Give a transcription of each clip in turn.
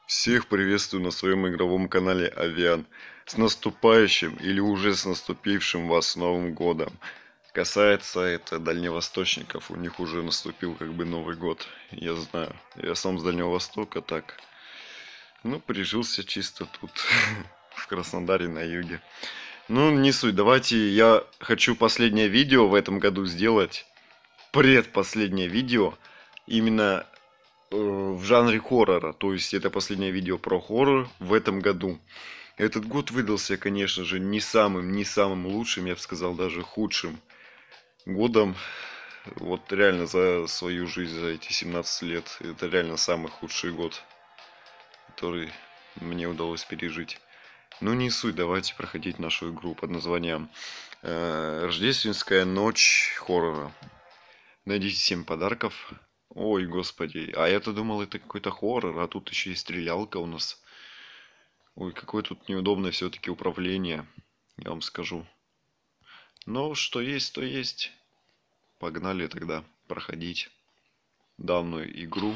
Всех приветствую на своем игровом канале Авиан. С наступающим или уже с наступившим вас Новым Годом. Касается это дальневосточников, у них уже наступил Новый год. Я знаю, я сам с Дальнего Востока, так. Прижился чисто тут, в Краснодаре на юге. Не суть, давайте я хочу последнее видео в этом году сделать. Предпоследнее видео именно в жанре хоррора. То есть это последнее видео про хоррор в этом году. Этот год выдался, конечно же, не самым лучшим, я бы сказал, даже худшим годом. Вот реально за свою жизнь, за эти 17 лет, это реально самый худший год, который мне удалось пережить. Не суть, давайте проходить нашу игру под названием Рождественская ночь хоррора. Найдите 7 подарков. Ой, господи, а я-то думал, это какой-то хоррор, а тут еще и стрелялка у нас. Ой, какое тут неудобное все-таки управление, я вам скажу. Но что есть, то есть. Погнали тогда проходить данную игру.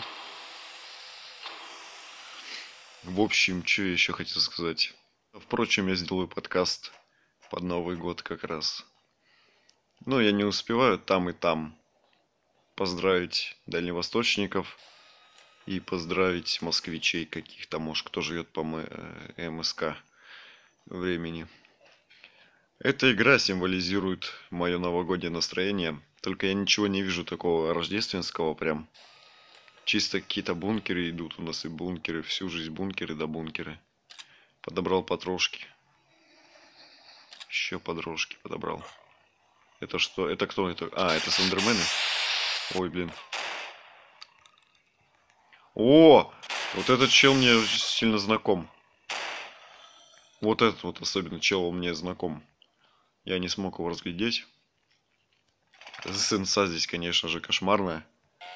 В общем, что я еще хотел сказать. Впрочем, я сделаю подкаст под Новый год как раз. Я не успеваю там и там поздравить дальневосточников и поздравить москвичей каких-то, может, кто живет по МСК времени. Эта игра символизирует мое новогоднее настроение, только я ничего не вижу такого рождественского прям. Чисто какие-то бункеры идут, у нас и бункеры, всю жизнь бункеры да бункеры. Подобрал потрошки. Еще подружки подобрал. Это что? Это кто? Это слендермены? Ой, блин. О! Вот этот чел мне сильно знаком. Вот этот вот особенно чел мне знаком. Я не смог его разглядеть. Сенса здесь, конечно же, кошмарная.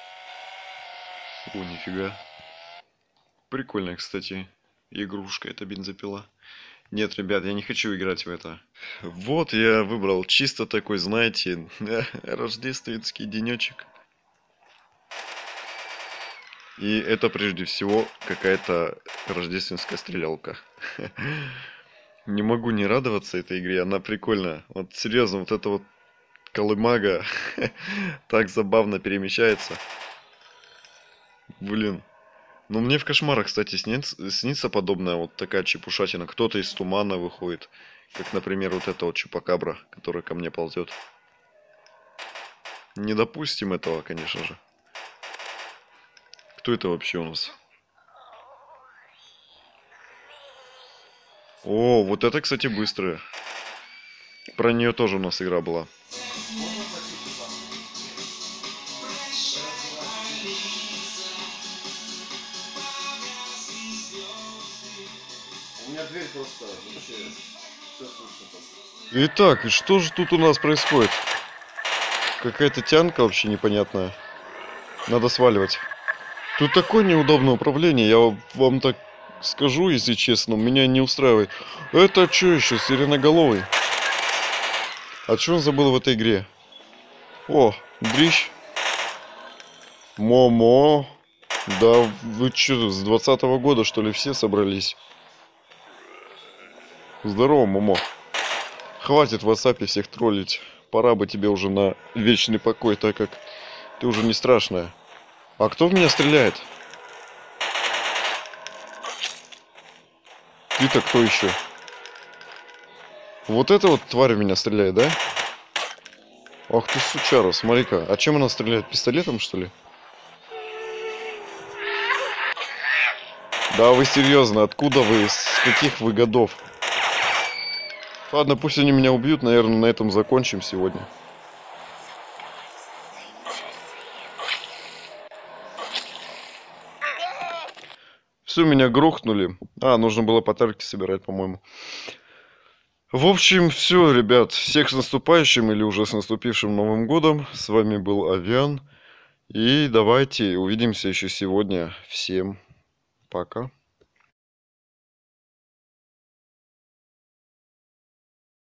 О, нифига. Прикольная, кстати, игрушка эта бензопила. Нет, ребят, я не хочу играть в это. Вот я выбрал чисто такой, знаете, рождественский денечек. И это прежде всего какая-то рождественская стрелялка. Не могу не радоваться этой игре, она прикольная. Вот серьезно, вот эта вот колымага так забавно перемещается. Блин. Мне в кошмарах, кстати, снится подобная вот такая чепушатина. Кто-то из тумана выходит. Как, например, вот эта вот чупакабра, которая ко мне ползет. Не допустим этого, конечно же. Кто это вообще у нас? О, вот это, кстати, быстрая. Про нее тоже у нас игра была. У меня дверь просто вообще все слышно. Итак, и что же тут у нас происходит? Какая-то тянка вообще непонятная. Надо сваливать. Тут такое неудобное управление, я вам так скажу, если честно, меня не устраивает. Это что еще, сиреноголовый? А что он забыл в этой игре? О, дрищ. Момо. Да вы что, с 20-го года что ли все собрались? Здорово, Момо. Хватит в WhatsApp всех троллить. Пора бы тебе уже на вечный покой, так как ты уже не страшная. А кто в меня стреляет? Ты-то кто еще? Вот эта вот тварь в меня стреляет, да? Ах ты сучара, смотри-ка. А чем она стреляет? Пистолетом, что ли? Да вы серьезно, откуда вы? С каких вы годов? Ладно, пусть они меня убьют, наверное, на этом закончим сегодня. Все, меня грохнули. Нужно было подарки собирать, по-моему. В общем, все, ребят. Всех с наступающим или уже с наступившим Новым годом. С вами был Авиан. И давайте увидимся еще сегодня. Всем пока.